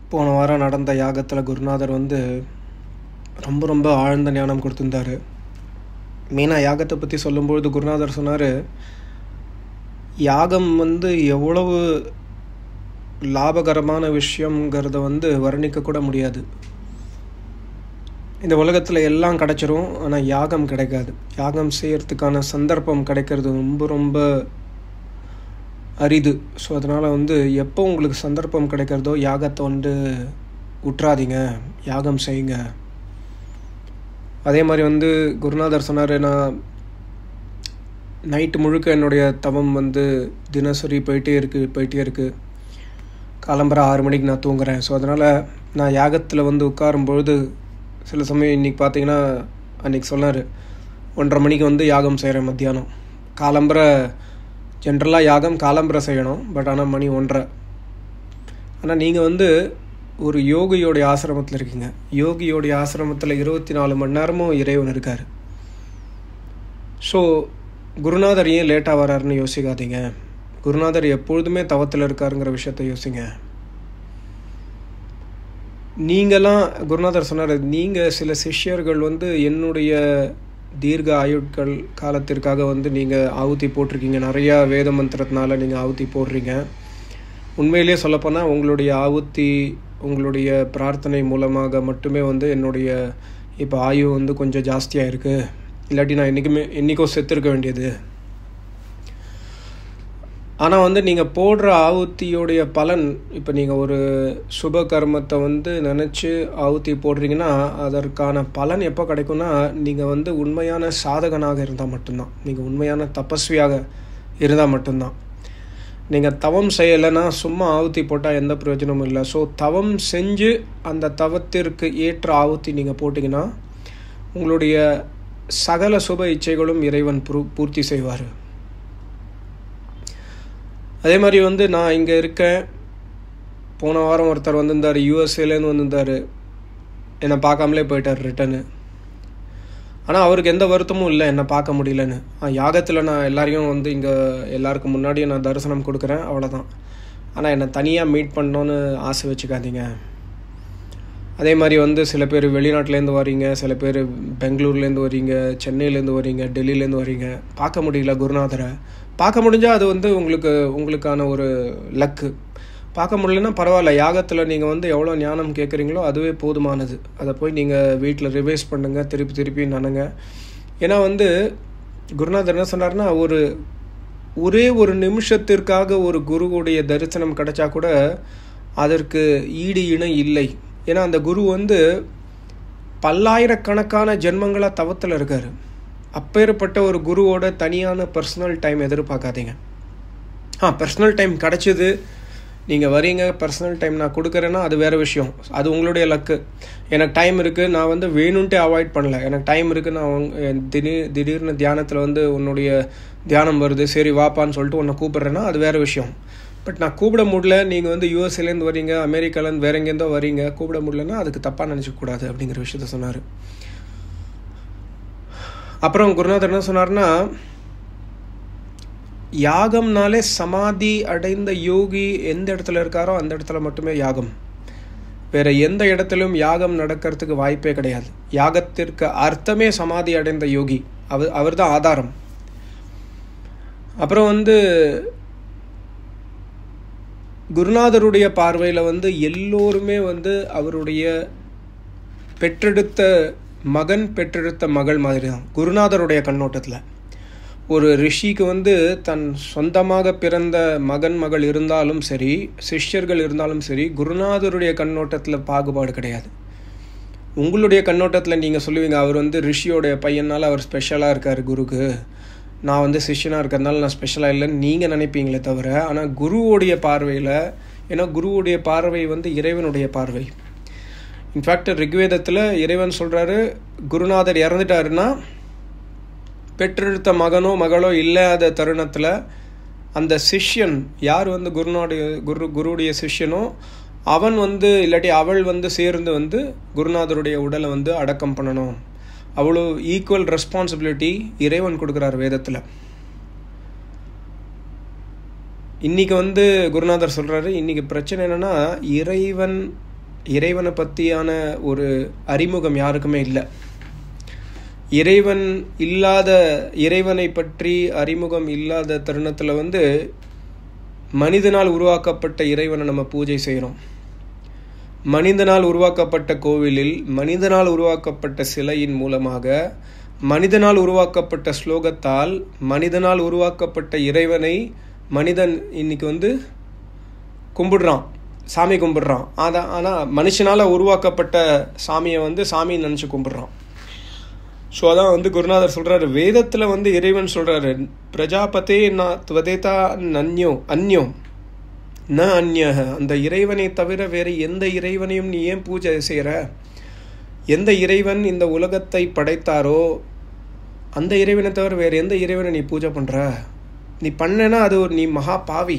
போன வாரம் நடந்த யாகத்தில் குருநாதர் வந்து ரொம்ப ரொம்ப ஆழ்ந்த ஞானம் கொடுத்துருந்தார். மெயினாக யாகத்தை பற்றி சொல்லும்பொழுது குருநாதர் சொன்னார், யாகம் வந்து எவ்வளவு லாபகரமான விஷயங்கிறத வந்து வர்ணிக்க கூட முடியாது. இந்த உலகத்தில் எல்லாம் கிடைச்சிரும், ஆனால் யாகம் கிடைக்காது. யாகம் செய்யறதுக்கான சந்தர்ப்பம் கிடைக்கிறது ரொம்ப ரொம்ப அரிது. ஸோ அதனால் வந்து எப்போ உங்களுக்கு சந்தர்ப்பம் கிடைக்கிறதோ யாகத்தை வந்து விட்றாதீங்க, யாகம் செய்யுங்க. அதே மாதிரி வந்து குருநாதர் சொன்னார், நான் நைட்டு முழுக்க என்னுடைய தவம் வந்து தினசரி போயிட்டே இருக்குது. காலம்பரை 6 மணிக்கு நான் தூங்குறேன். ஸோ அதனால் நான் யாகத்தில் வந்து உட்காரும்பொழுது சில சமயம் இன்றைக்கி பார்த்தீங்கன்னா, அன்றைக்கி சொன்னார் 1:30 மணிக்கு வந்து யாகம் செய்கிறேன் மத்தியானம். காலம்பரை ஜென்ரலாக யாகம் காலம்பரை செய்யணும், பட் ஆனால் மணி 1:30. ஆனால் நீங்கள் வந்து ஒரு யோகியோடைய ஆசிரமத்தில் இருக்கீங்க. யோகியோடைய ஆசிரமத்தில் 24 மணி நேரமும் இறைவன் இருக்கார். ஸோ குருநாதர் ஏன் லேட்டாக வராருன்னு யோசிக்காதீங்க. குருநாதர் எப்பொழுதுமே தவத்தில் இருக்காருங்கிற விஷயத்த யோசிங்க. நீங்களாம் குருநாதர் சொன்னார், நீங்கள் சில சிஷ்யர்கள் வந்து என்னுடைய தீர்க்க ஆயுட்கள் காலத்திற்காக வந்து நீங்கள் ஆவுத்தி போட்டிருக்கீங்க. நிறையா வேத மந்திரத்தினால நீங்கள் ஆவுத்தி போடுறீங்க. உண்மையிலேயே சொல்லப்போனால் உங்களுடைய ஆவுத்தி, உங்களுடைய பிரார்த்தனை மூலமாக மட்டுமே வந்து என்னுடைய இப்போ ஆயு வந்து கொஞ்சம் ஜாஸ்தியாக இருக்குது. இல்லாட்டி நான் என்றைக்கோ செத்துருக்க வேண்டியது. ஆனால் வந்து நீங்கள் போடுற ஆவுத்தியோடைய பலன், இப்போ நீங்கள் ஒரு சுப கர்மத்தை வந்து நினச்சி ஆவுத்தி போடுறீங்கன்னா அதற்கான பலன் எப்போ கிடைக்கும்னா, நீங்கள் வந்து உண்மையான சாதகனாக இருந்தால் மட்டும்தான், நீங்கள் உண்மையான தபஸ்வியாக இருந்தால் மட்டும்தான். நீங்கள் தவம் செய்யலைன்னா சும்மா ஆவுத்தி போட்டால் எந்த பிரயோஜனமும் இல்லை. ஸோ தவம் செஞ்சு அந்த தவத்திற்கு ஏற்ற ஆவுத்தி நீங்கள் போட்டிங்கன்னா உங்களுடைய சகல சுப இச்சைகளும் இறைவன் பூர்த்தி செய்வார். அதே மாதிரி வந்து நான் இங்கே இருக்கேன். போன வாரம் ஒருத்தர் வந்திருந்தார், யூஎஸ்ஏலேருந்து வந்திருந்தார். என்னை பார்க்காமலே போயிட்டார் ரிட்டனு. ஆனால் அவருக்கு எந்த வருத்தமும் இல்லை என்னை பார்க்க முடியலன்னு. யாகத்தில் நான் எல்லாரையும் வந்து இங்கே எல்லாருக்கும் முன்னாடியே நான் தரிசனம் கொடுக்குறேன், அவ்வளோதான். ஆனால் என்னை தனியாக மீட் பண்ணோன்னு ஆசை வச்சுக்காதீங்க. அதே மாதிரி வந்து சில பேர் வெளிநாட்டிலேருந்து வரீங்க, சில பேர் பெங்களூர்லேருந்து வரீங்க, சென்னையிலேருந்து வரீங்க, டெல்லியிலேருந்து வரீங்க. பார்க்க முடியல குருநாதரை. பார்க்க முடிஞ்சால் அது வந்து உங்களுக்கான ஒரு லக்கு. பார்க்க முடியலன்னா பரவாயில்ல. யாகத்தில் நீங்கள் வந்து எவ்வளோ ஞானம் கேட்குறீங்களோ அதுவே போதுமானது. அதை போய் நீங்கள் வீட்டில் ரிவைஸ் பண்ணுங்கள், திருப்பி நனுங்க. ஏன்னா வந்து குருநாதர் என்ன சொன்னார்னா, ஒரே ஒரு நிமிஷத்திற்காக ஒரு குருவுடைய தரிசனம் கிடைச்சா கூட அதற்கு ஈடு இணை இல்லை. ஏன்னா அந்த குரு வந்து பல்லாயிரக்கணக்கான ஜென்மங்களாக தவத்தில் இருக்கார். அப்பேற்பட்ட ஒரு குருவோட தனியான பர்சனல் டைம் எதிர்பார்க்காதீங்க. பர்சனல் டைம் கிடச்சிது, நீங்கள் வரீங்க, பர்சனல் டைம் நான் கொடுக்குறேன்னா அது வேறு விஷயம். அது உங்களுடைய லக்கு. எனக்கு டைம் இருக்குது, நான் வந்து வேணும்ன்ட்டு அவாய்ட் பண்ணல. எனக்கு டைம் இருக்குது, நான் திடீர்னு தியானத்தில் வந்து உன்னுடைய தியானம் வருது, சரி வாப்பான்னு சொல்லிட்டு உன்னை கூப்பிட்றேன்னா அது வேறு விஷயம். பட் நான் கூப்பிட முடியல, நீங்கள் வந்து யூஎஸ்ஏலேருந்து வரீங்க, அமெரிக்காலேருந்து வேற எங்கேருந்தோ வரீங்க, கூப்பிட முடியலன்னா அதுக்கு தப்பாக நினச்சிக்கூடாது அப்படிங்கிற விஷயத்த சொன்னார். அப்புறம் குருநாதர் என்ன சொன்னார்னா, யாகம்னாலே சமாதி அடைந்த யோகி எந்த இடத்துல இருக்காரோ அந்த இடத்துல மட்டுமே யாகம். வேற எந்த இடத்திலும் யாகம் நடக்கிறதுக்கு வாய்ப்பே கிடையாது. யாகத்திற்கு அர்த்தமே சமாதி அடைந்த யோகி, அவர் தான் ஆதாரம். அப்புறம் வந்து குருநாதருடைய பார்வையில் வந்து எல்லோருமே வந்து அவருடைய பெற்றெடுத்த மகன், பெற்றெடுத்த மகள் மாதிரி தான். குருநாதருடைய கண்ணோட்டத்தில் ஒரு ரிஷிக்கு வந்து தன் சொந்தமாக பிறந்த மகன் மகள் இருந்தாலும் சரி, சிஷ்யர்கள் இருந்தாலும் சரி, குருநாதருடைய கண்ணோட்டத்தில் பாகுபாடு கிடையாது. உங்களுடைய கண்ணோட்டத்தில் நீங்கள் சொல்லுவீங்க, அவர் வந்து ரிஷியோடைய பையனால் அவர் ஸ்பெஷலாக இருக்கார் குருக்கு, நான் வந்து சிஷ்யனாக இருக்கிறதுனால நான் ஸ்பெஷலாக இல்லைன்னு நீங்கள் நினைப்பீங்களே தவிர, ஆனால் குருவோடைய பார்வையில், ஏன்னா குருவுடைய பார்வை வந்து இறைவனுடைய பார்வை. இன்ஃபேக்ட் ரிக்வேதத்தில் இறைவன் சொல்கிறாரு, குருநாதர் இறந்துட்டாருன்னா பெற்றெடுத்த மகனோ மகளோ இல்லாத தருணத்தில் அந்த சிஷ்யன் யார் வந்து குருவுடைய சிஷ்யனோ அவன் வந்து இல்லாட்டி அவள் வந்து சேர்ந்து வந்து குருநாதருடைய உடலை வந்து அடக்கம் பண்ணணும். அவ்வளோ ஈக்குவல் ரெஸ்பான்சிபிலிட்டி இறைவன் கொடுக்குறார் வேதத்தில். இன்றைக்கி வந்து குருநாதர் சொல்கிறாரு, இன்றைக்கி பிரச்சனை என்னென்னா, இறைவன் இறைவனை பற்றியான ஒரு அறிமுகம் யாருக்குமே இல்லை. இறைவனை பற்றி அறிமுகம் இல்லாத தருணத்தில் வந்து மனிதனால் உருவாக்கப்பட்ட இறைவனை நம்ம பூஜை செய்கிறோம். மனிதனால் உருவாக்கப்பட்ட கோவிலில் மனிதனால் உருவாக்கப்பட்ட சிலையின் மூலமாக மனிதனால் உருவாக்கப்பட்ட ஸ்லோகத்தால் மனிதனால் உருவாக்கப்பட்ட இறைவனை மனிதன் இன்னைக்கு வந்து கும்பிடுறான், சாமி கும்பிடுறான். ஆனால் மனுஷனால் உருவாக்கப்பட்ட சாமியை வந்து சாமின்னு நினச்சி கும்பிடுறான். ஸோ அதான் வந்து குருநாதர் சொல்கிறாரு, வேதத்தில் வந்து இறைவன் சொல்கிறாரு, பிரஜாபதே துவதேதா அந்யோ ந அந்ய, அந்த இறைவனை தவிர வேறு எந்த இறைவனையும் நீ ஏன் பூஜை செய்கிற? எந்த இறைவன் இந்த உலகத்தை படைத்தாரோ அந்த இறைவனை தவிர வேறு எந்த இறைவனை நீ பூஜை பண்ணுற? நீ பண்ணனா அது நீ மகா பாவி.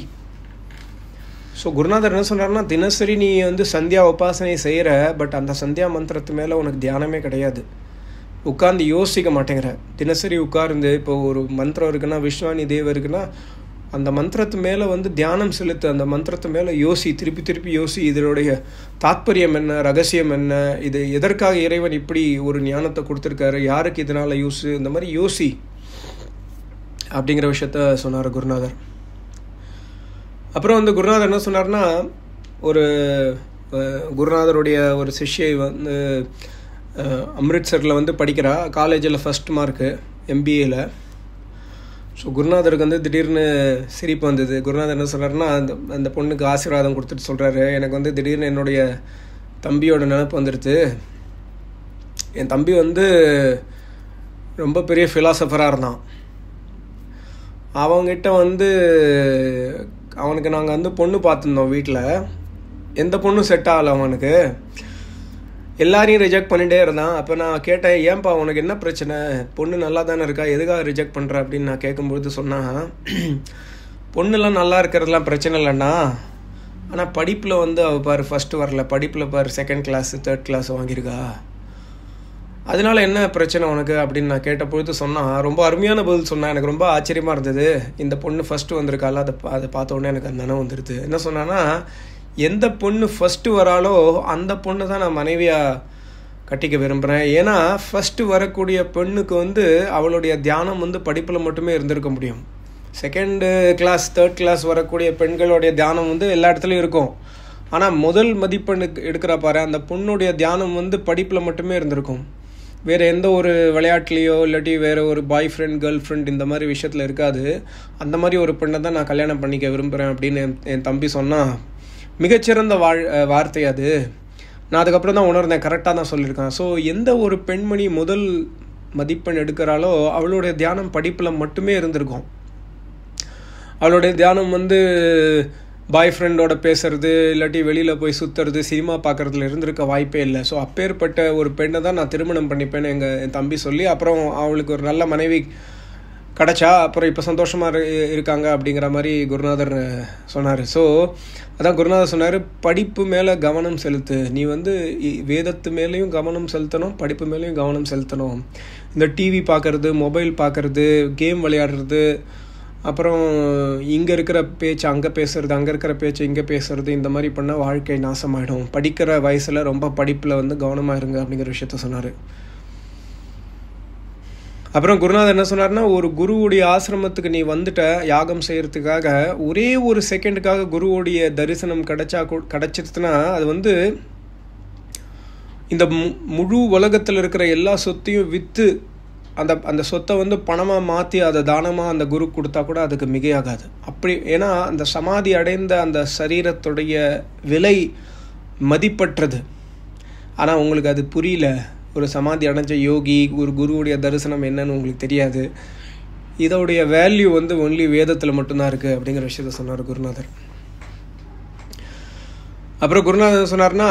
ஸோ குருநாதர் என்ன சொல்கிறாருன்னா, தினசரி நீ வந்து சந்தியா உபாசனை செய்கிற, பட் அந்த சந்தியா மந்திரத்து மேலே உனக்கு தியானமே கிடையாது. உட்கார்ந்து யோசிக்க மாட்டேங்கிற. தினசரி உட்கார்ந்து இப்போ ஒரு மந்திரம் இருக்குன்னா, விஸ்வானி தேவ இருக்குன்னா, அந்த மந்திரத்து மேலே வந்து தியானம் செலுத்து, அந்த மந்திரத்து மேலே திருப்பி யோசி, இதனுடைய தாத்பரியம் என்ன, ரகசியம் என்ன, இது எதற்காக இறைவன் இப்படி ஒரு ஞானத்தை கொடுத்துருக்காரு, யாருக்கு இதனால் யூஸ், இந்த மாதிரி யோசி அப்படிங்கிற விஷயத்த சொன்னார் குருநாதர். அப்புறம் வந்து குருநாதர் என்ன சொன்னார்னா, ஒரு குருநாதருடைய ஒரு சிஷ்யை வந்து அம்ரிட்சரில் வந்து படிக்கிறா, காலேஜில் ஃபஸ்ட் மார்க்கு எம்பிஏல. ஸோ குருநாதருக்கு வந்து திடீர்னு சிரிப்பு வந்தது. குருநாதர் என்ன சொல்கிறாருன்னா, அந்த பொண்ணுக்கு ஆசீர்வாதம் கொடுத்துட்டு சொல்கிறாரு, எனக்கு வந்து திடீர்னு என்னுடைய தம்பியோட நினப்பு வந்துடுது. என் தம்பி வந்து ரொம்ப பெரிய ஃபிலாசபராக இருந்தான். அவங்ககிட்ட வந்து அவனுக்கு நாங்கள் வந்து பொண்ணு பார்த்துருந்தோம் வீட்டில். எந்த பொண்ணும் செட் ஆகலை அவனுக்கு, எல்லாரையும் ரிஜெக்ட் பண்ணிகிட்டே இருந்தான். அப்போ நான் கேட்டேன், ஏன்பா உனக்கு என்ன பிரச்சனை, பொண்ணு நல்லா தானே இருக்கா, எதுக்காக ரிஜெக்ட் பண்ணுற அப்படின்னு நான் கேட்கும்பொழுது சொன்னான், பொண்ணுலாம் நல்லா இருக்கிறதுலாம் பிரச்சனை இல்லைண்ணா, ஆனால் படிப்பில் வந்து அவள் பாரு ஃபஸ்ட்டு வரல, படிப்பில் பாரு செகண்ட் கிளாஸ் தேர்ட் கிளாஸ் வாங்கியிருக்கா, அதனால என்ன பிரச்சனை உனக்கு அப்படின்னு நான் கேட்டபொழுது சொன்னான். ரொம்ப அருமையான பதில் சொன்னான். எனக்கு ரொம்ப ஆச்சரியமாக இருந்தது. இந்த பொண்ணு ஃபஸ்ட்டு வந்திருக்கால, அதை பார்த்த உடனே எனக்கு அந்த நினைவு வந்துடுது. என்ன சொன்னான்னா, எந்த பொண்ணு ஃபஸ்ட்டு வராலோ அந்த பொண்ணு தான் நான் மனைவியாக கட்டிக்க விரும்புகிறேன். ஏன்னா ஃபஸ்ட்டு வரக்கூடிய பெண்ணுக்கு வந்து அவளுடைய தியானம் வந்து படிப்பில் மட்டுமே இருந்திருக்க முடியும். செகண்டு கிளாஸ் தேர்ட் கிளாஸ் வரக்கூடிய பெண்களுடைய தியானம் வந்து எல்லா இடத்துலையும் இருக்கும். ஆனால் முதல் மதிப்பெண்ணுக்கு எடுக்கிற பாரு, அந்த பொண்ணுடைய தியானம் வந்து படிப்பில் மட்டுமே இருந்திருக்கும். வேறு எந்த ஒரு விளையாட்டுலேயோ இல்லாட்டி வேறு ஒரு பாய் ஃப்ரெண்ட் கேர்ள் ஃப்ரெண்ட் இந்த மாதிரி விஷயத்தில் இருக்காது. அந்த மாதிரி ஒரு பெண்ணை தான் நான் கல்யாணம் பண்ணிக்க விரும்புகிறேன் அப்படின்னு என் தம்பி சொன்னால் மிகச்சிறந்த வார்த்தை அது. நான் அதுக்கப்புறம் தான் உணர்ந்தேன், கரெக்டாக தான் சொல்லியிருக்கேன். ஸோ எந்த ஒரு பெண்மணி முதல் மதிப்பெண் எடுக்கிறாளோ அவளுடைய தியானம் படிப்பில் மட்டுமே இருந்திருக்கும். அவளுடைய தியானம் வந்து பாய் ஃப்ரெண்டோட பேசுறது இல்லாட்டி வெளியில் போய் சுற்றுறது சினிமா பார்க்குறதுல இருந்திருக்க வாய்ப்பே இல்லை. ஸோ அப்பேற்பட்ட ஒரு பெண்ணை தான் நான் திருமணம் பண்ணிப்பேன்னு என் தம்பி சொல்லி, அப்புறம் அவளுக்கு ஒரு நல்ல மனைவி கிடச்சா, அப்புறம் இப்போ சந்தோஷமாக இருக்காங்க அப்படிங்கிற மாதிரி குருநாதர் சொன்னார். ஸோ அதான் குருநாதர் சொன்னார், படிப்பு மேலே கவனம் செலுத்து. நீ வந்து வேதத்து மேலேயும் கவனம் செலுத்தணும், படிப்பு மேலேயும் கவனம் செலுத்தணும். இந்த டிவி பார்க்குறது, மொபைல் பார்க்குறது, கேம் விளையாடுறது, அப்புறம் இங்கே இருக்கிற பேச்சு அங்கே பேசுறது, அங்கே இருக்கிற பேச்சு இங்கே பேசுறது, இந்த மாதிரி பண்ணால் வாழ்க்கை நாசமாயிடும். படிக்கிற வயசில் ரொம்ப படிப்பில் வந்து கவனமாக இருங்க அப்படிங்கிற விஷயத்த சொன்னார். அப்புறம் குருநாதர் என்ன சொன்னார்னா, ஒரு குருவுடைய ஆசிரமத்துக்கு நீ வந்துட்ட யாகம் செய்கிறதுக்காக, ஒரே ஒரு செகண்டுக்காக குருவுடைய தரிசனம் கிடச்சிருச்சுன்னா அது வந்து இந்த முழு உலகத்தில் இருக்கிற எல்லா சொத்தையும் விற்று அந்த சொத்தை வந்து பணமாக மாற்றி அதை தானமாக அந்த குரு கொடுத்தா கூட அதுக்கு மிகையாகாது. அப்படி ஏன்னா அந்த சமாதி அடைந்த அந்த சரீரத்துடைய விலை மதிப்பற்றது. ஆனால் உங்களுக்கு அது புரியல. ஒரு சமாதி அடைஞ்ச யோகி, ஒரு குருவுடைய தரிசனம் என்னன்னு உங்களுக்கு தெரியாது. இதோடைய வேல்யூ வந்து ஒன்லி வேதத்தில் மட்டும்தான் இருக்குது அப்படிங்கிற விஷயத்த சொன்னார் குருநாதர். அப்புறம் குருநாதர் சொன்னார்னா,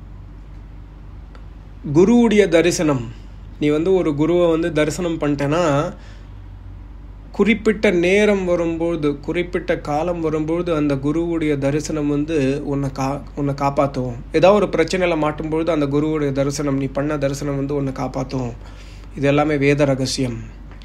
குருவுடைய தரிசனம், நீ வந்து ஒரு குருவை வந்து தரிசனம் பண்ணிட்டேன்னா குறிப்பிட்ட நேரம் வரும்போது, குறிப்பிட்ட காலம் வரும்பொழுது அந்த குருவுடைய தரிசனம் வந்து உன்னை காப்பாற்றும். ஏதாவது ஒரு பிரச்சனையில் மாட்டும்பொழுது அந்த குருவுடைய தரிசனம், நீ பண்ண தரிசனம் வந்து உன்னை காப்பாற்றும். இது எல்லாமே வேத ரகசியம்.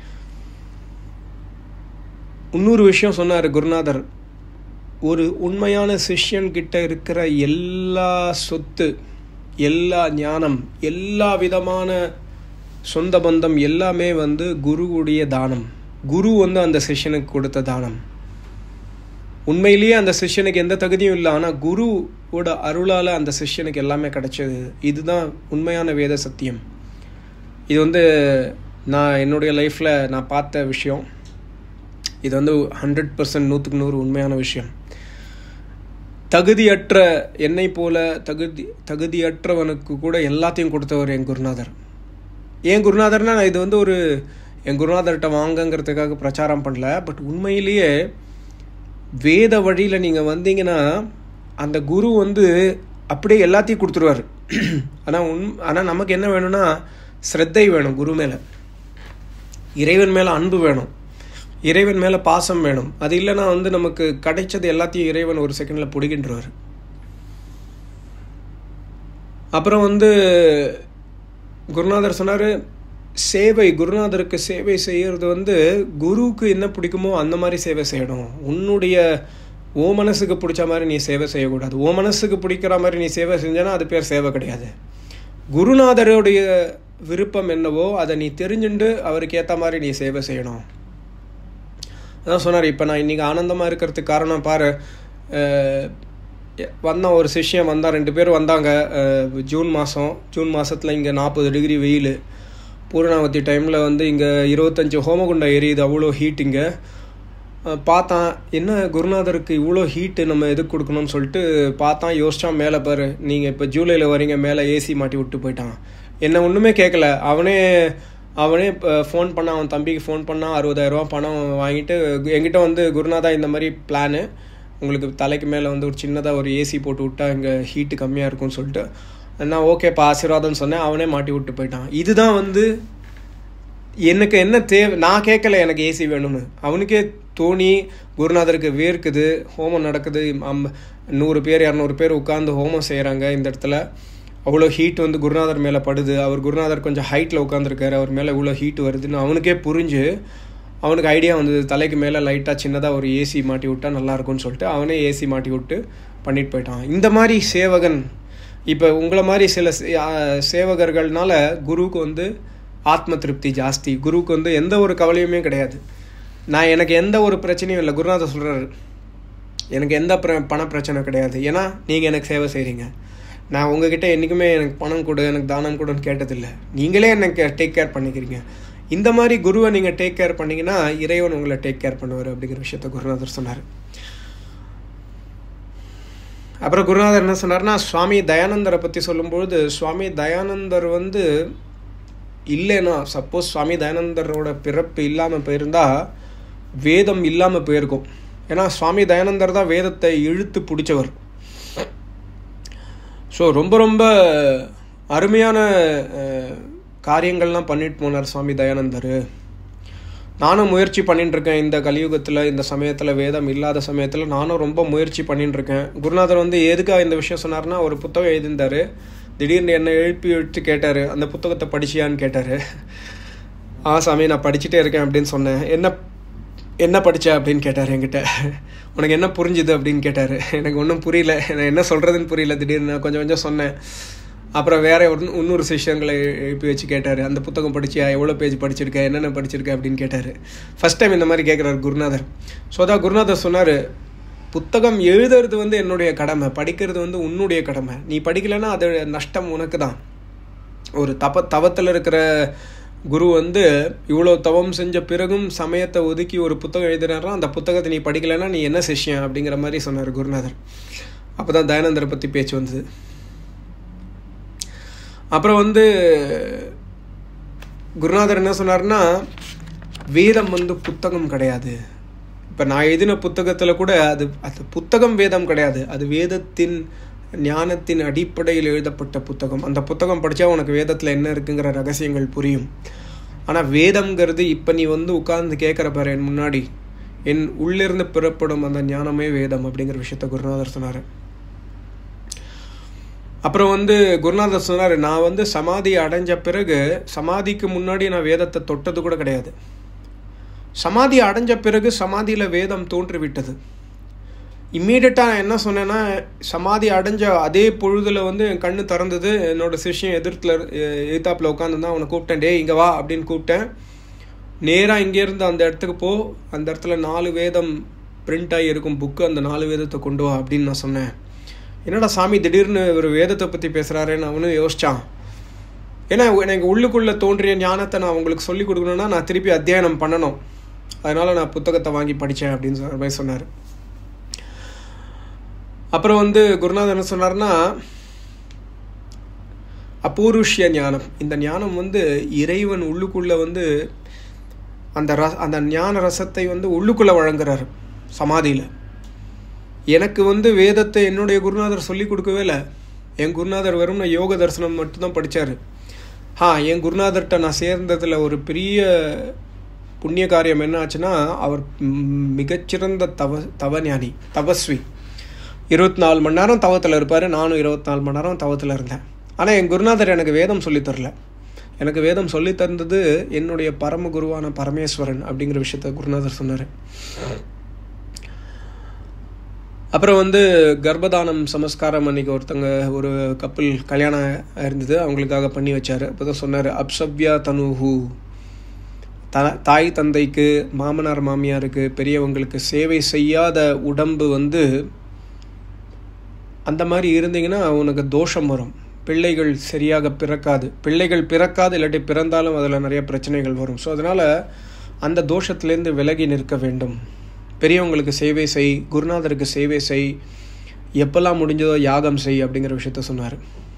இன்னொரு விஷயம் சொன்னார் குருநாதர், ஒரு உண்மையான சிஷ்யன்கிட்ட இருக்கிற எல்லா சொத்து, எல்லா ஞானம், எல்லா விதமான சொந்த பந்தம் எல்லாமே வந்து குருவுடைய தானம். குரு வந்து அந்த சிஷ்யனுக்கு கொடுத்த தானம். உண்மையிலேயே அந்த சிஷ்யனுக்கு எந்த தகுதியும் இல்லை, ஆனால் குருவோட அருளால் அந்த சிஷ்யனுக்கு எல்லாமே கிடைச்சது. இதுதான் உண்மையான வேத சத்தியம். இது வந்து நான் என்னுடைய லைஃப்பில் நான் பார்த்த விஷயம். இது வந்து 100% 100% உண்மையான விஷயம். தகுதியற்ற என்னை போல தகுதியற்றவனுக்கு கூட எல்லாத்தையும் கொடுத்தவர் என் குருநாதர். என் குருநாதர்னா நான் இது வந்து என் குருநாதர்கிட்ட வாங்கங்கிறதுக்காக பிரச்சாரம் பண்ணல. பட் உண்மையிலேயே வேத வழியில் நீங்கள் வந்தீங்கன்னா அந்த குரு வந்து அப்படியே எல்லாத்தையும் கொடுத்துருவார். ஆனால் நமக்கு என்ன வேணும்னா ஸ்ரத்தை வேணும், குரு மேலே, இறைவன் மேலே அன்பு வேணும், இறைவன் மேலே பாசம் வேணும். அது இல்லைன்னா வந்து நமக்கு கிடைச்சது எல்லாத்தையும் இறைவன் ஒரு செகண்டில் பிடிக்கின்றவர். அப்புறம் வந்து குருநாதர் சொன்னார், சேவை, குருநாதருக்கு சேவை செய்கிறது வந்து குருவுக்கு என்ன பிடிக்குமோ அந்த மாதிரி சேவை செய்யணும். ஓ மனசுக்கு பிடிச்ச மாதிரி நீ சேவை செய்யக்கூடாது. ஓ மனசுக்கு பிடிக்கிற மாதிரி நீ சேவை செஞ்சேன்னா அது பேர் சேவை கிடையாது. குருநாதருடைய விருப்பம் என்னவோ அதை நீ தெரிஞ்சுட்டு அவருக்கு ஏற்ற மாதிரி நீ சேவை செய்யணும். அதான் சொன்னார். இப்போ நான் இன்றைக்கி ஆனந்தமாக இருக்கிறதுக்கு காரணம் பாரு, வந்தான் ஒரு சிஷ்யம் வந்தான், 2 பேர் வந்தாங்க. ஜூன் மாதத்தில் இங்கே 40 டிகிரி வெயில், பூர்ணாவதி டைமில் வந்து இங்கே 25 ஹோமகுண்டம் எரியுது, அவ்வளோ ஹீட். இங்கே பார்த்தான், என்ன குருநாதருக்கு இவ்வளோ ஹீட்டு நம்ம எதுக்கு கொடுக்கணும்னு சொல்லிட்டு பார்த்தான். யோசிச்சான், மேலே பாரு, நீங்கள் இப்போ ஜூலையில் வரீங்க, மேலே ஏசி மாட்டி விட்டு போயிட்டான். என்ன ஒன்றுமே கேட்கல. அவனே ஃபோன் பண்ணான், அவன் தம்பிக்கு ஃபோன் பண்ணான். 60,000 ரூபா பணம் வாங்கிட்டு என்கிட்ட வந்து, குருநாதா இந்த மாதிரி பிளானு, உங்களுக்கு தலைக்கு மேலே வந்து ஒரு சின்னதாக ஒரு ஏசி போட்டு விட்டா இங்கே ஹீட்டு கம்மியாக இருக்கும்னு சொல்லிட்டு நான் ஓகேப்பா ஆசீர்வாதம்னு சொன்னேன். அவனே மாட்டி விட்டு போயிட்டான். இதுதான் வந்து எனக்கு என்ன தேவை. நான் கேட்கல எனக்கு ஏசி வேணும்னு, அவனுக்கே தோணி குருநாதருக்கு வேர்க்குது, ஹோமம் நடக்குது, 100 பேர் 200 பேர் உட்காந்து ஹோமம் செய்கிறாங்க இந்த இடத்துல. அவ்வளோ ஹீட் வந்து குருநாதர் மேலே படுது. குருநாதர் கொஞ்சம் ஹைட்டில் உட்காந்துருக்காரு, அவர் மேலே இவ்வளோ ஹீட் வருதுன்னு அவனுக்கே புரிஞ்சு அவனுக்கு ஐடியா வந்தது, தலைக்கு மேலே லைட்டாக சின்னதாக ஒரு ஏசி மாட்டி விட்டால் நல்லாயிருக்கும்னு சொல்லிட்டு அவனே ஏசி மாட்டி விட்டு பண்ணிட்டு போயிட்டான். இந்த மாதிரி சேவகன், இப்போ உங்களை மாதிரி சில சேவகர்கள்னால குருவுக்கு வந்து ஆத்ம திருப்தி ஜாஸ்தி. குருவுக்கு வந்து எந்த ஒரு கவலையுமே கிடையாது. எனக்கு எந்த ஒரு பிரச்சனையும் இல்லை. குருநாதர் சொல்கிறாரு, எனக்கு எந்த பண பிரச்சனை கிடையாது, ஏன்னா நீங்கள் எனக்கு சேவை செய்கிறீங்க. நான் உங்ககிட்ட என்றைக்குமே எனக்கு பணம் கொடு, எனக்கு தானம் கொடுன்னு கேட்டதில்லை. நீங்களே எனக்கு டேக் கேர் பண்ணிக்கிறீங்க. இந்த மாதிரி குருவை நீங்கள் டேக் கேர் பண்ணிங்கன்னா இறைவன் உங்களை டேக் கேர் பண்ணுவார் அப்படிங்கிற விஷயத்த குருநாதர் சொன்னார். அப்புறம் குருநாதர் என்ன சொன்னார்னா, சுவாமி தயானந்தரை பற்றி சொல்லும்பொழுது, சுவாமி தயானந்தர் வந்து இல்லைன்னா, சப்போஸ் சுவாமி தயானந்தரோட பிறப்பு இல்லாமல் போயிருந்தால் வேதம் இல்லாமல் போயிருக்கும். ஏன்னா சுவாமி தயானந்தர் தான் வேதத்தை இழுத்து பிடிச்சவர். ஸோ ரொம்ப ரொம்ப அருமையான காரியங்கள்லாம் பண்ணிட்டு போனார் சுவாமி தயானந்தர். நானும் முயற்சி பண்ணிட்டுருக்கேன். இந்த கலியுகத்தில், இந்த சமயத்தில், வேதம் இல்லாத சமயத்தில் நானும் ரொம்ப முயற்சி பண்ணிட்டுருக்கேன். குருநாதர் வந்து எதுக்காக இந்த விஷயம் சொன்னார்னா, ஒரு புத்தகம் எழுதியிருந்தார். திடீர்னு என்னை எழுப்பி கேட்டார், அந்த புத்தகத்தை படிச்சியான்னு கேட்டார். சாமி நான் படிச்சுட்டே இருக்கேன் அப்படின்னு சொன்னேன். என்ன படித்தா அப்படின்னு கேட்டார் என்கிட்ட. உனக்கு என்ன புரிஞ்சுது அப்படின்னு கேட்டார். எனக்கு ஒன்றும் புரியல, நான் என்ன சொல்கிறதுன்னு புரியல. திடீர்னு நான் கொஞ்சம் சொன்னேன். அப்புறம் வேற இன்னொரு சிஷ்யங்களை எழுப்பி வச்சு கேட்டார், அந்த புத்தகம் படிச்சியா, எவ்வளோ பேஜ் படிச்சிருக்க, என்னென்ன படிச்சிருக்க அப்படின்னு கேட்டார். ஃபஸ்ட் டைம் இந்த மாதிரி கேட்குறாரு குருநாதர். ஸோ அதான் குருநாதர் சொன்னார், புத்தகம் எழுதுறது வந்து என்னுடைய கடமை, படிக்கிறது வந்து உன்னுடைய கடமை. நீ படிக்கலைன்னா அது நஷ்டம் உனக்கு தான். ஒரு தவத்தில் இருக்கிற குரு வந்து இவ்வளோ தவம் செஞ்ச பிறகும் சமயத்தை ஒதுக்கி ஒரு புத்தகம் எழுதுனாரா, அந்த புத்தகத்தை நீ படிக்கலைன்னா நீ என்ன சிஷ்யன் அப்படிங்கிற மாதிரி சொன்னார் குருநாதர். அப்போ தான் தயானந்தரை பற்றி பேச்சு வந்தது. அப்புறம் வந்து குருநாதர் என்ன சொன்னார்னா, வேதம் வந்து புத்தகம் கிடையாது. இப்போ நான் எழுதின புத்தகத்தில் கூட அது புத்தகம் வேதம் கிடையாது. அது வேதத்தின் ஞானத்தின் அடிப்படையில் எழுதப்பட்ட புத்தகம். அந்த புத்தகம் படித்தா உனக்கு வேதத்தில் என்ன இருக்குங்கிற ரகசியங்கள் புரியும். ஆனால் வேதம்ங்கிறது இப்போ நீ வந்து உட்கார்ந்து கேட்குற பாரு, என் முன்னாடி என் உள்ளிருந்து பிறப்படும் அந்த ஞானமே வேதம் அப்படிங்கிற விஷயத்த குருநாதர் சொன்னார். அப்புறம் வந்து குருநாதர் சொன்னார், நான் வந்து சமாதி அடைஞ்ச பிறகு, சமாதிக்கு முன்னாடி நான் வேதத்தை தொட்டது கூட கிடையாது. சமாதி அடைஞ்ச பிறகு சமாதியில் வேதம் தோன்றிவிட்டது. இம்மீடியட்டாக நான் என்ன சொன்னேன்னா, சமாதி அடைஞ்ச அதே பொழுதில் வந்து என் கண்ணு திறந்தது. என்னோடய சிஷ்யன் எதிர்த்தாப்பில் உட்காந்துருந்தான். அவனை கூப்பிட்டேன், டே இங்கே வா அப்படின்னு கூப்பிட்டேன். நேராக இங்கேருந்து அந்த இடத்துக்கு போ, அந்த இடத்துல 4 வேதம் பிரிண்ட் ஆகி இருக்கும் புக்கு, அந்த 4 வேதத்தை கொண்டு வா அப்படின்னு நான் சொன்னேன். என்னடா சாமி திடீர்னு ஒரு வேதத்தை பற்றி பேசுகிறாரேன்னு அவனும் யோசித்தான். ஏன்னா எனக்கு உள்ளுக்குள்ளே தோன்றிய ஞானத்தை நான் உங்களுக்கு சொல்லிக் கொடுக்கணுன்னா நான் திருப்பி அத்தியாயனம் பண்ணணும், அதனால் நான் புத்தகத்தை வாங்கி படித்தேன் அப்படின்னு சொன்னார். அப்புறம் வந்து குருநாதர் என்ன சொன்னார்னா, அபூருஷ்ய ஞானம், இந்த ஞானம் வந்து இறைவன் உள்ளுக்குள்ளே வந்து அந்த ஞான ரசத்தை வந்து உள்ளுக்குள்ளே வழங்குறாரு சமாதியில். எனக்கு வந்து வேதத்தை என்னுடைய குருநாதர் சொல்லி கொடுக்கவே இல்லை. என் குருநாதர் வெறும் யோக தரிசனம் மட்டும்தான் படித்தார். என் குருநாதர்கிட்ட நான் சேர்ந்ததில் ஒரு பெரிய புண்ணிய காரியம் என்ன ஆச்சுன்னா, அவர் மிகச்சிறந்த தவஞானி, தபஸ்வி. 24 மணி நேரம் தவத்தில் இருப்பார். நானும் 24 மணி நேரம் தவத்தில் இருந்தேன். ஆனால் என் குருநாதர் எனக்கு வேதம் சொல்லித்தரல. எனக்கு வேதம் சொல்லித்தந்தது என்னுடைய பரம குருவான பரமேஸ்வரன் அப்படிங்கிற விஷயத்த குருநாதர் சொன்னார். அப்புறம் வந்து கர்ப்பதானம் சமஸ்காரம் அன்றைக்கி ஒரு கப்பல் கல்யாணம் இருந்தது, அவங்களுக்காக பண்ணி வச்சார். அப்போ தான் சொன்னார், அப்சவ்யா தனுஹு, தாய் தந்தைக்கு, மாமனார் மாமியாருக்கு, பெரியவங்களுக்கு சேவை செய்யாத உடம்பு வந்து அந்த மாதிரி இருந்தீங்கன்னா உனக்கு தோஷம் வரும். பிள்ளைகள் சரியாக பிள்ளைகள் பிறக்காது, இல்லாட்டி பிறந்தாலும் அதில் நிறைய பிரச்சனைகள் வரும். ஸோ அதனால் அந்த தோஷத்துலேருந்து விலகி நிற்க வேண்டும். பெரியவங்களுக்கு சேவை செய், குருநாதருக்கு சேவை செய், எப்பெல்லாம் முடிஞ்சதோ யாகம் செய் அப்படிங்கிற விஷயத்த சொன்னார்.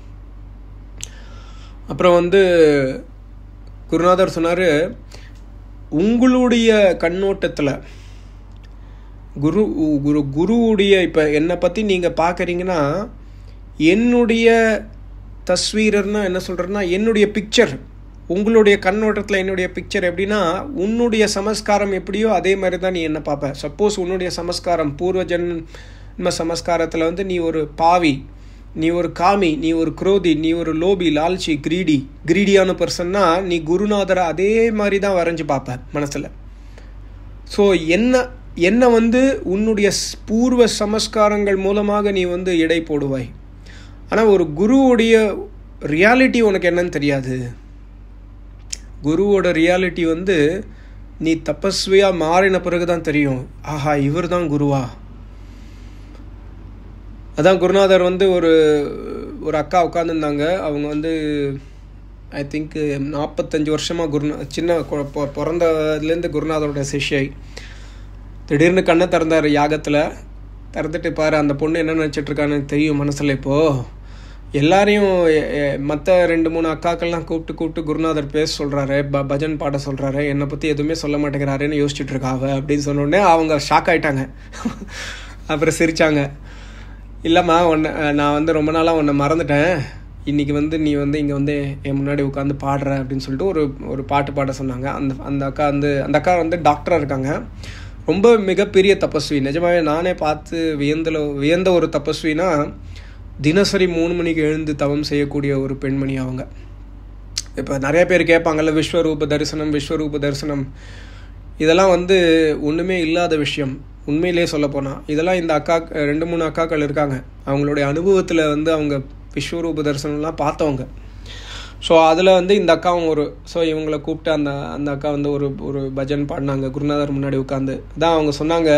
அப்புறம் வந்து குருநாதர் சொன்னார், உங்களுடைய கண்ணோட்டத்தில் குருவுடைய, இப்போ என்னை பற்றி நீங்கள் பார்க்குறீங்கன்னா, என்னுடைய தஸ்வீரர்னா என்ன சொல்கிறேன்னா, என்னுடைய பிக்சர், உங்களுடைய கண்ணோட்டத்தில் என்னுடைய பிக்சர் எப்படின்னா, உன்னுடைய சமஸ்காரம் எப்படியோ அதே மாதிரி தான் நீ என்ன பார்ப்ப. சப்போஸ் உன்னுடைய சமஸ்காரம் பூர்வ ஜென்ம சமஸ்காரத்தில் வந்து நீ ஒரு பாவி, நீ ஒரு காமி, நீ ஒரு குரோதி, நீ ஒரு லோபி, லால்ச்சி, கிரீடியான பர்சன்னா நீ குருநாதரை அதே மாதிரி தான் வரைஞ்சி பார்ப்ப மனசில். ஸோ என்ன வந்து உன்னுடைய பூர்வ சமஸ்காரங்கள் மூலமாக நீ வந்து எடை போடுவாய். ஆனால் ஒரு குருவுடைய ரியாலிட்டி உனக்கு என்னன்னு தெரியாது. குருவோட ரியாலிட்டி வந்து நீ தபஸ்வியாக மாறின பிறகு தான் தெரியும், ஆஹா இவர் தான் குருவா. அதான் குருநாதர் வந்து ஒரு அக்கா உட்காந்துருந்தாங்க. அவங்க வந்து ஐ திங்க் 45 வருஷமாக சின்ன பிறந்ததுலேருந்து குருநாதரோட சிஷ்யை. திடீர்னு கண்ணை திறந்தார் யாகத்தில். திறந்துட்டு பாரு, அந்த பொண்ணு என்ன நினச்சிட்ருக்கான்னு தெரியும் மனசில். இப்போது எல்லாரையும் மற்ற 2-3 அக்காக்கள்லாம் கூப்பிட்டு குருநாதர் பேச சொல்கிறாரு, பஜன் பாட சொல்கிறாரு, என்னை பற்றி எதுவுமே சொல்ல மாட்டேங்கிறாருன்னு யோசிச்சுட்டு இருக்காவ அப்படின்னு சொன்னோடனே அவங்க ஷாக் ஆகிட்டாங்க. அப்புறம் சிரித்தாங்க. இல்லைம்மா, நான் வந்து ரொம்ப நாளாக உன்னை மறந்துட்டேன், இன்றைக்கி வந்து நீ வந்து இங்கே வந்து என் முன்னாடி உட்காந்து பாடுற அப்படின்னு சொல்லிட்டு ஒரு பாட்டு பாட சொன்னாங்க. அந்த அக்கா வந்து டாக்டராக இருக்காங்க. ரொம்ப மிகப்பெரிய தபஸ்வி. நிஜமாவே நானே பார்த்து வியந்த ஒரு தபஸ்வினா, தினசரி 3 மணிக்கு எழுந்து தவம் செய்யக்கூடிய ஒரு பெண்மணி அவங்க. இப்போ நிறைய பேர் கேட்பாங்கல்ல, விஸ்வரூப தரிசனம், இதெல்லாம் வந்து ஒன்றுமே இல்லாத விஷயம். உண்மையிலே சொல்லப்போனால் இதெல்லாம் இந்த 2-3 அக்காக்கள் இருக்காங்க, அவங்களுடைய அனுபவத்தில் வந்து அவங்க விஸ்வரூப தரிசனம்லாம் பார்த்தவங்க. ஸோ அதில் வந்து இந்த அக்காவும் ஸோ இவங்களை கூப்பிட்டு அந்த அக்கா வந்து ஒரு பஜன் பாடினாங்க குருநாதர் முன்னாடி உட்காந்து. அதான் அவங்க சொன்னாங்க,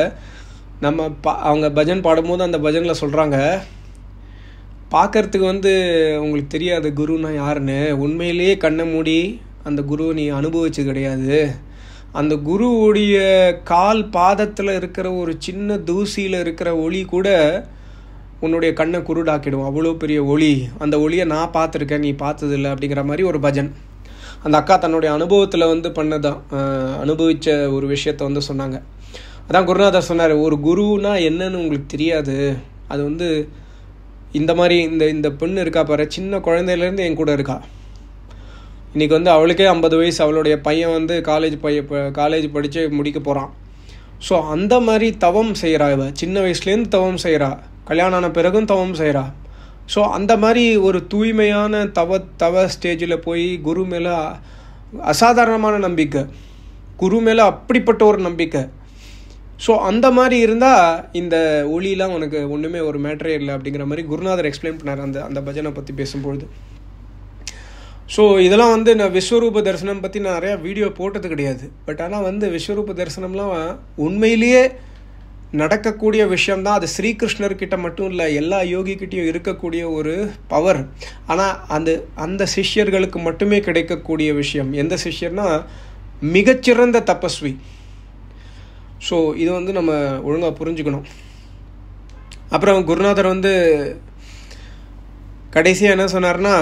அவங்க பஜன் பாடும்போது அந்த பஜனில் சொல்கிறாங்க, பார்க்கறதுக்கு வந்து உங்களுக்கு தெரியாது குருன்னா யாருன்னு, உண்மையிலேயே கண்ணை மூடி அந்த குருவை நீ அனுபவிச்சது கிடையாது. அந்த குருவுடைய கால் பாதத்தில் இருக்கிற ஒரு சின்ன தூசியில் இருக்கிற ஒளி கூட உன்னுடைய கண்ணை குருடாக்கிடும், அவ்வளோ பெரிய ஒளி. அந்த ஒளியை நான் பார்த்துருக்கேன், நீ பார்த்ததில்லை அப்படிங்கிற மாதிரி ஒரு பஜன். அந்த அக்கா தன்னுடைய அனுபவத்தில் வந்து பண்ணதான், அனுபவித்த ஒரு விஷயத்த வந்து சொன்னாங்க. அதான் குருநாதர் சொன்னார், ஒரு குருன்னா என்னன்னு உங்களுக்கு தெரியாது. அது வந்து இந்த மாதிரி இந்த பெண்ணு இருக்கா பாரு, சின்ன குழந்தையிலேருந்து என் கூட இருக்கா. இன்றைக்கி வந்து அவளுக்கே 50 வயசு, அவளுடைய பையன் வந்து காலேஜ் படித்து முடிக்க போகிறான். ஸோ அந்த மாதிரி தவம் செய்கிறா இவ, சின்ன வயசுலேருந்து தவம் செய்கிறா, கல்யாணம் ஆன பிறகும் தவம் செய்கிறா. ஸோ அந்த மாதிரி ஒரு தூய்மையான தவ ஸ்டேஜில் போய் குரு மேலே அசாதாரணமான நம்பிக்கை, குரு மேலே அப்படிப்பட்ட ஒரு நம்பிக்கை. ஸோ அந்த மாதிரி இருந்தால் இந்த ஒளிலாம் உனக்கு ஒன்றுமே ஒரு மேட்டரே இல்லை அப்படிங்கிற மாதிரி குருநாதர் எக்ஸ்பிளைன் பண்ணார் அந்த பஜனை பற்றி பேசும்பொழுது. ஸோ இதெல்லாம் வந்து நான் விஸ்வரூப தரிசனம் பற்றி நான் நிறையா வீடியோ போட்டது கிடையாது. பட் ஆனால் வந்து விஸ்வரூப தரிசனம்லாம் உண்மையிலேயே நடக்கக்கூடிய விஷயம்தான். அது ஸ்ரீகிருஷ்ணர்கிட்ட மட்டும் இல்லை, எல்லா யோகிக்கிட்டையும் இருக்கக்கூடிய ஒரு பவர். ஆனால் அந்த சிஷ்யர்களுக்கு மட்டுமே கிடைக்கக்கூடிய விஷயம். எந்த சிஷ்யர்னா மிகச்சிறந்த தபஸ்வி. ஸோ இது வந்து நம்ம ஒழுங்காக புரிஞ்சுக்கணும். அப்புறம் குருநாதர் வந்து கடைசியாக என்ன சொன்னார்னா,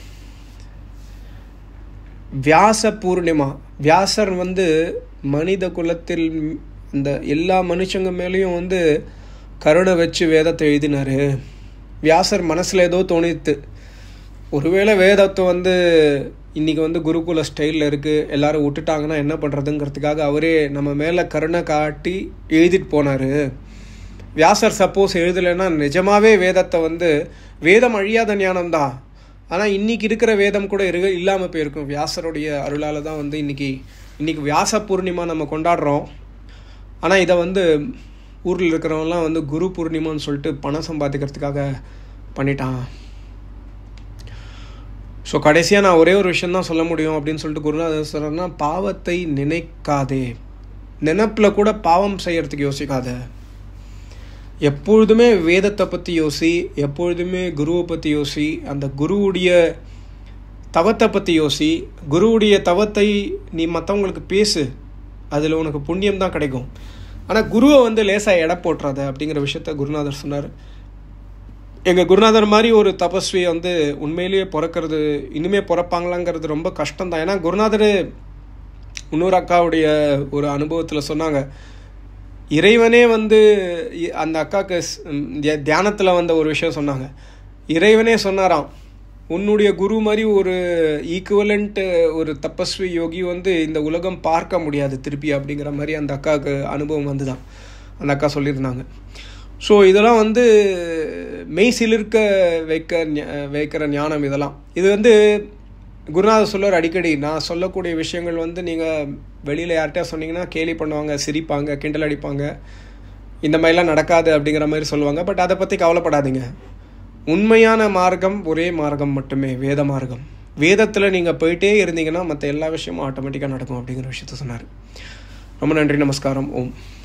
வியாச பூர்ணிமா, வியாசர் வந்து மனித குலத்தில் அந்த எல்லா மனுஷங்க மேலேயும் வந்து கருணை வச்சு வேதத்தை எழுதினார். வியாசர் மனசில் ஏதோ தோணித்து, ஒருவேளை வேதத்தை வந்து இன்றைக்கி வந்து குருகுல ஸ்டைலில் இருக்குது, எல்லோரும் விட்டுட்டாங்கன்னா என்ன பண்ணுறதுங்கிறதுக்காக அவரே நம்ம மேலே கருணை காட்டி எழுதிட்டு போனார். வியாசர் சப்போஸ் எழுதலைன்னா நிஜமாகவே வேதத்தை வந்து, வேதம் அழியாத ஞானம்தான், ஆனால் இன்றைக்கி இருக்கிற வேதம் கூட இல்லாமல் போயிருக்கும். வியாசருடைய அருளால் தான் வந்து இன்றைக்கி வியாச பூர்ணிமா நம்ம கொண்டாடுறோம். ஆனால் இதை வந்து ஊரில் இருக்கிறவங்கலாம் வந்து குரு பூர்ணிமான்னு சொல்லிட்டு பணம் சம்பாதிக்கிறதுக்காக பண்ணிட்டான். ஸோ கடைசியாக நான் ஒரே ஒரு விஷயந்தான் சொல்ல முடியும் அப்படின்னு சொல்லிட்டு குருநாதர் சொல்கிறேன்னா, பாவத்தை நினைக்காதே, நினைப்பில் கூட பாவம் செய்கிறதுக்கு யோசிக்காத. எப்பொழுதுமே வேதத்தை பற்றி யோசி, எப்பொழுதுமே குருவை பற்றி யோசி, அந்த குருவுடைய தவத்தை பற்றி யோசி. குருவுடைய தவத்தை நீ மற்றவங்களுக்கு பேசு, அதில் உனக்கு புண்ணியம் தான் கிடைக்கும். ஆனால் குருவை வந்து லேசாக எடை போட்டுறாத அப்படிங்கிற விஷயத்த குருநாதர் சொன்னார். எங்கள் குருநாதர் மாதிரி ஒரு தபஸ்வி வந்து உண்மையிலேயே பிறக்கிறது, இனிமேல் பிறப்பாங்களாங்கிறது ரொம்ப கஷ்டம்தான். ஏன்னா குருநாதர் இன்னொரு அக்காவுடைய ஒரு அனுபவத்தில் சொன்னாங்க, இறைவனே வந்து அந்த அக்காவுக்கு தியானத்தில் வந்த ஒரு விஷயம் சொன்னாங்க. இறைவனே சொன்னாராம், உன்னுடைய குரு மாதிரி ஒரு ஈக்குவலண்ட் ஒரு தபஸ்வி யோகி வந்து இந்த உலகம் பார்க்க முடியாது திருப்பி அப்படிங்கிற மாதிரி அந்த அக்காவுக்கு அனுபவம் வந்து தான் அந்த அக்கா சொல்லியிருந்தாங்க. ஸோ இதெல்லாம் வந்து மெய் சிலிர்க்க வைக்கிற ஞானம். இதெல்லாம் இது வந்து குருநாதர் சொல்லுவார் அடிக்கடி. நான் சொல்லக்கூடிய விஷயங்கள் வந்து நீங்கள் வெளியில் யார்கிட்டயா சொன்னீங்கன்னா கேலி பண்ணுவாங்க, சிரிப்பாங்க, கிண்டல் அடிப்பாங்க, இந்த மாதிரிலாம் நடக்காது அப்படிங்கிற மாதிரி சொல்லுவாங்க. பட் அதை பற்றி கவலைப்படாதீங்க. உண்மையான மார்க்கம் ஒரே மார்க்கம் மட்டுமே, வேத மார்க்கம். வேதத்தில் நீங்கள் போயிட்டே இருந்தீங்கன்னா மற்ற எல்லா விஷயமும் ஆட்டோமேட்டிக்காக நடக்கும் அப்படிங்கிற விஷயத்த சொன்னார். ரொம்ப நன்றி, நமஸ்காரம், ஓம்.